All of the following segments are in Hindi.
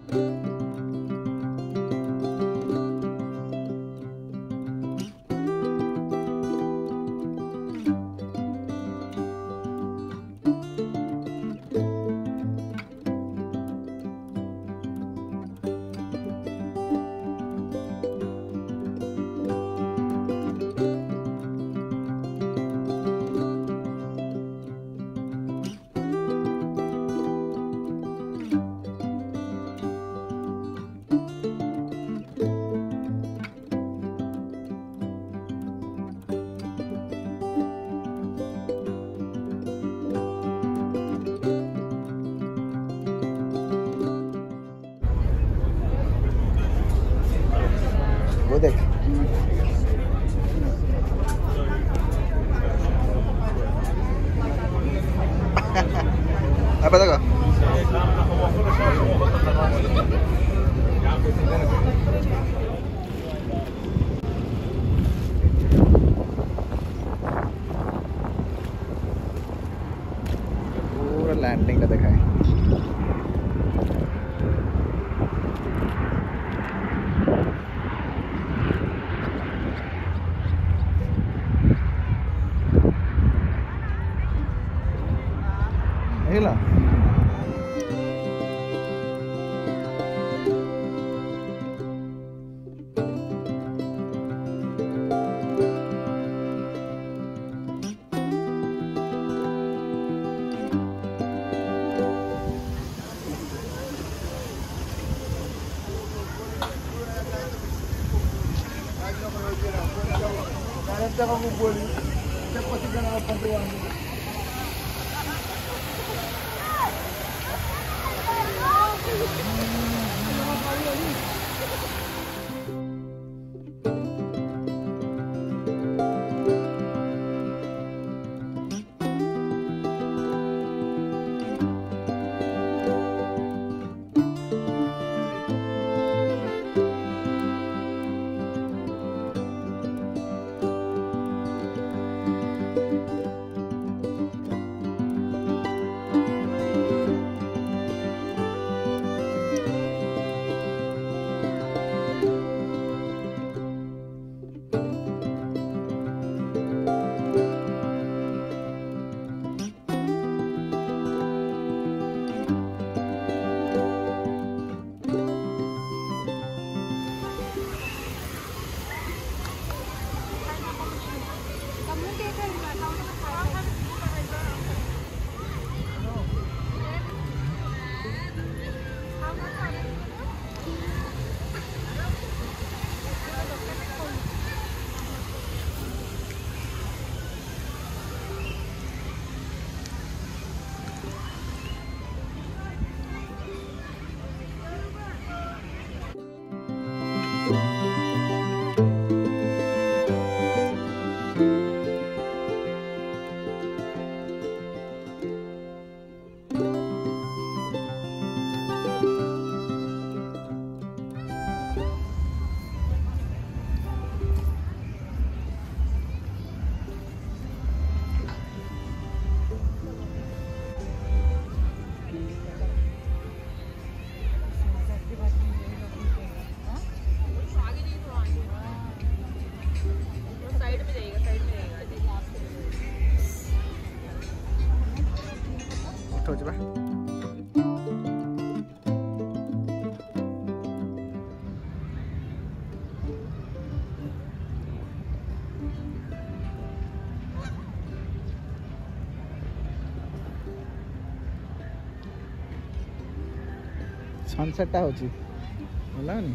वो देख apa देखो पूरा लैंडिंग का देखा है। Hela. Karena kamu boleh cepat juga bantuan. उठो जा सनसेट होची होला नि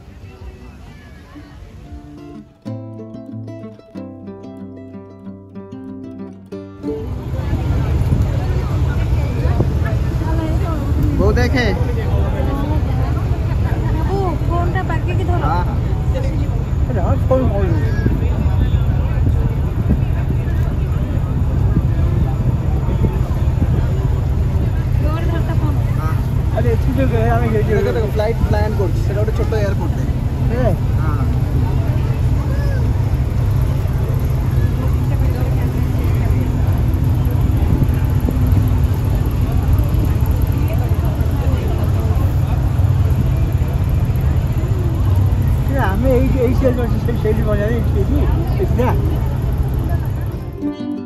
वो देखे ओ फोनটা বাকি কি ধরো हां हां फोन होल ডোর ধরতা ফোন हां अरे ठीक है আমি देखो फ्लाइट प्लान করছি সেটা একটা ছোট এয়ারপোর্ট হ্যাঁ हां এই সেল সেইটি বজায় সেইটি এটা